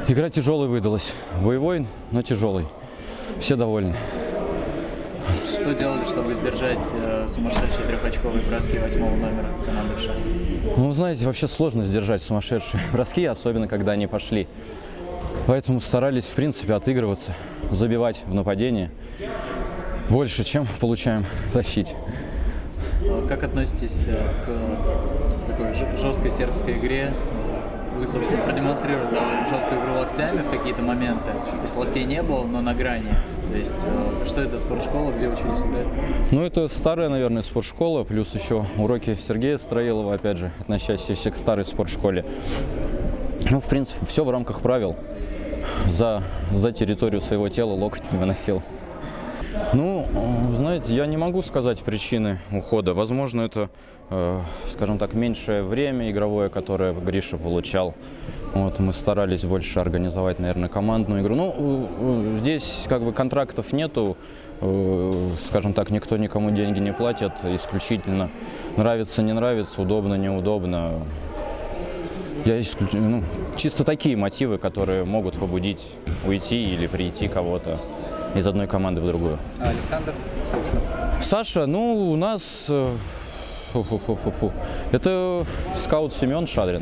Игра тяжелой выдалась. Боевой, но тяжелый. Все довольны. Что делали, чтобы сдержать сумасшедшие трехочковые броски 8-го номера команды ВШ? Ну, знаете, вообще сложно сдержать сумасшедшие броски, особенно когда они пошли. Поэтому старались, в принципе, отыгрываться, забивать в нападении больше, чем получаем в защите. Как относитесь к такой жесткой сербской игре? Вы, собственно, продемонстрировали довольно жесткую игру локтями в какие-то моменты. То есть локтей не было, но на грани. То есть что это за спортшкола, где учились играть? Ну, это старая, наверное, спортшкола, плюс еще уроки Сергея Строилова, опять же, относящиеся к старой спортшколе. Ну, в принципе, все в рамках правил. За территорию своего тела локоть не выносил. Ну, знаете, я не могу сказать причины ухода. Возможно, это, скажем так, меньшее время игровое, которое Гриша получал. Вот, мы старались больше организовать, наверное, командную игру. Ну, здесь как бы контрактов нету, скажем так, никто никому деньги не платит, исключительно нравится, не нравится, удобно, неудобно. Чисто такие мотивы, которые могут побудить уйти или прийти кого-то из одной команды в другую. А Александр, собственно? Саша, ну, у нас... Это скаут Семен Шадрин.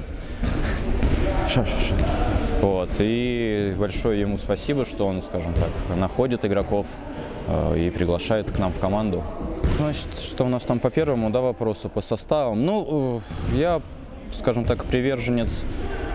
Вот, и большое ему спасибо, что он, скажем так, находит игроков и приглашает к нам в команду. Значит, что у нас там по первому, да, вопросу, по составам? Ну, я, скажем так, приверженец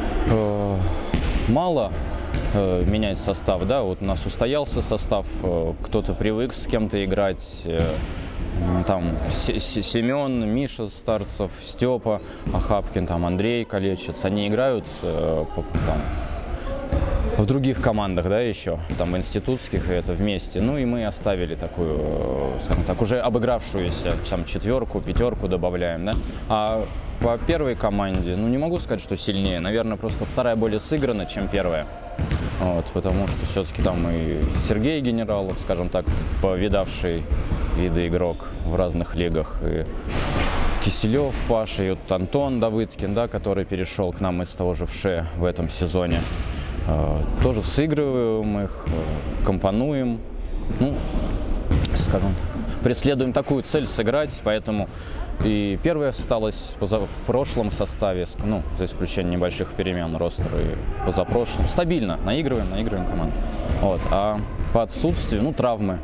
мало менять состав, да, вот у нас устоялся состав, кто-то привык с кем-то играть, там Семен, Миша Старцев, Степа Ахапкин, там Андрей Колечец, они играют там, в других командах, да, еще, там, в институтских, и это вместе. Ну и мы оставили такую, скажем так, уже обыгравшуюся, там, четверку, пятерку добавляем, да. А по первой команде, ну, не могу сказать, что сильнее, наверное, просто вторая более сыграна, чем первая. Вот, потому что все-таки там и Сергей Генералов, скажем так, повидавший виды игрок в разных лигах, и Киселев Паша, и вот Антон Давыдкин, да, который перешел к нам из того же ВШ в этом сезоне. Тоже сыгрываем их, компонуем, ну, скажем так, преследуем такую цель сыграть, поэтому и первая осталась в прошлом составе, ну, за исключением небольших перемен, ростера и в позапрошлом. Стабильно, наигрываем команду. Вот. А по отсутствию, ну, травмы,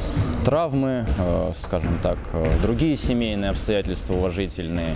скажем так, другие семейные обстоятельства уважительные.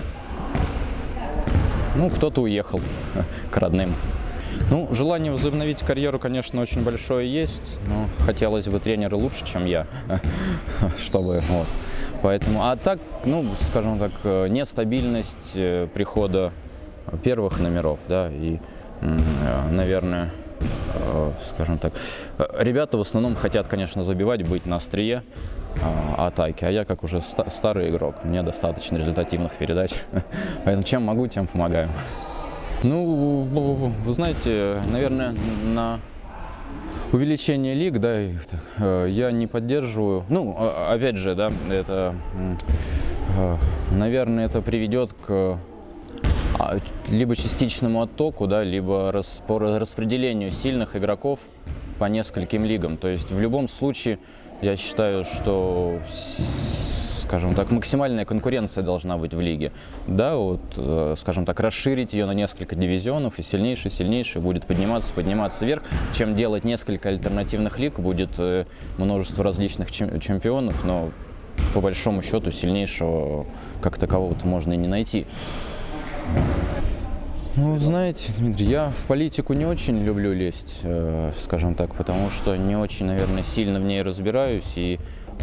Ну, кто-то уехал к родным. Ну, желание возобновить карьеру, конечно, очень большое есть, но хотелось бы тренеры лучше, чем я, чтобы, вот. Поэтому, а так, ну, скажем так, нестабильность прихода первых номеров, да, и, наверное, скажем так, ребята в основном хотят, конечно, забивать, быть на острие атаки, а я, как уже старый игрок, мне достаточно результативных передач, поэтому чем могу, тем помогаю. Ну, вы знаете, наверное, на увеличение лиг, да, я не поддерживаю. Ну, опять же, да, это, наверное, это приведет к либо частичному оттоку, да, либо по распределению сильных игроков по нескольким лигам. То есть в любом случае я считаю, что, скажем так, максимальная конкуренция должна быть в лиге. Да, вот, скажем так, расширить ее на несколько дивизионов, и сильнейший будет подниматься вверх, чем делать несколько альтернативных лиг, будет множество различных чемпионов, но по большому счету сильнейшего как такового-то можно и не найти. Ну, знаете, Дмитрий, я в политику не очень люблю лезть, скажем так, потому что не очень, наверное, сильно в ней разбираюсь, и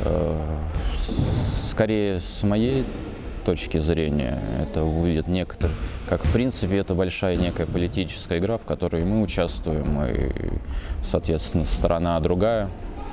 скорее с моей точки зрения это будет некоторые, как в принципе это большая некая политическая игра, в которой мы участвуем, и, соответственно, сторона другая,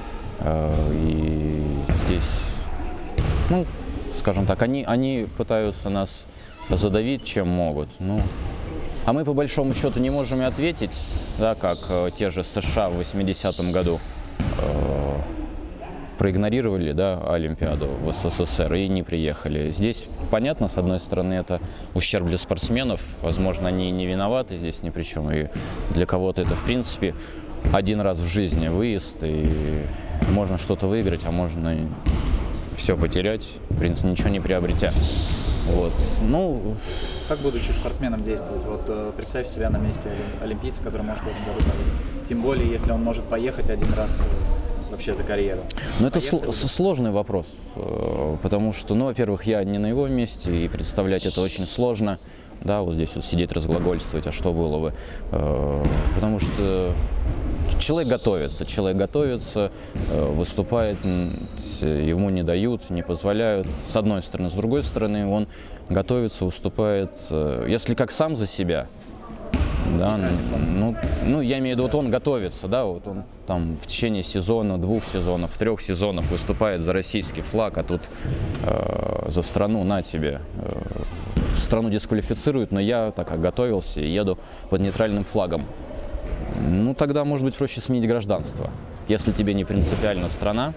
и здесь, ну, скажем так, они пытаются нас задавить, чем могут, ну, а мы по большому счету не можем и ответить, да, как те же США в 80-м году. проигнорировали, да, Олимпиаду в СССР и не приехали. Здесь, понятно, с одной стороны, это ущерб для спортсменов, возможно, они не виноваты здесь ни при чем, и для кого-то это, в принципе, один раз в жизни выезд, и можно что-то выиграть, а можно и все потерять, в принципе, ничего не приобретя. Вот. Ну, как, будучи спортсменом, действовать? Вот представь себя на месте олимпийца, который может в этом году поехать. Тем более, если он может поехать один раз вообще за карьеру. Ну, это сложный вопрос, потому что, ну, во-первых, я не на его месте, и представлять это очень сложно. Да, вот здесь вот сидеть, разглагольствовать, а что было бы. Потому что человек готовится, выступает, ему не дают, не позволяют, с одной стороны. С другой стороны, он готовится, выступает, если как сам за себя, да, ну, я имею в виду, вот он готовится, да, вот он там в течение сезона, 2 сезонов, 3 сезонов выступает за российский флаг, а тут за страну на тебе. Страну дисквалифицируют, но я так готовился и еду под нейтральным флагом. Ну, тогда, может быть, проще сменить гражданство, если тебе не принципиальна страна,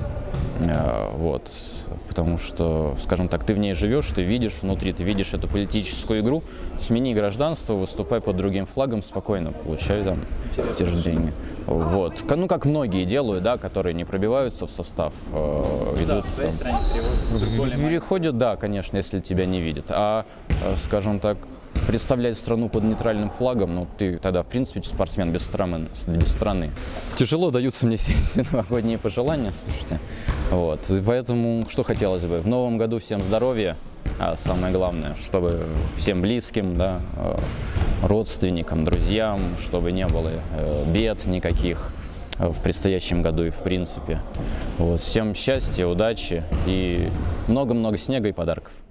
вот, потому что, скажем так, ты в ней живешь, ты видишь внутри, ты видишь эту политическую игру, смени гражданство, выступай под другим флагом, спокойно получай там те же деньги. Вот. Ну, как многие делают, да, которые не пробиваются в состав, идут. Да, в своей стране переходят, да, конечно, если тебя не видят. А, скажем так, представлять страну под нейтральным флагом, ну, ты тогда, в принципе, спортсмен без страны. Тяжело даются мне все новогодние пожелания, слушайте. Вот. И поэтому, что хотелось бы? В новом году всем здоровья, а самое главное, чтобы всем близким, да, родственникам, друзьям, чтобы не было бед никаких в предстоящем году и в принципе. Вот. Всем счастья, удачи и много-много снега и подарков.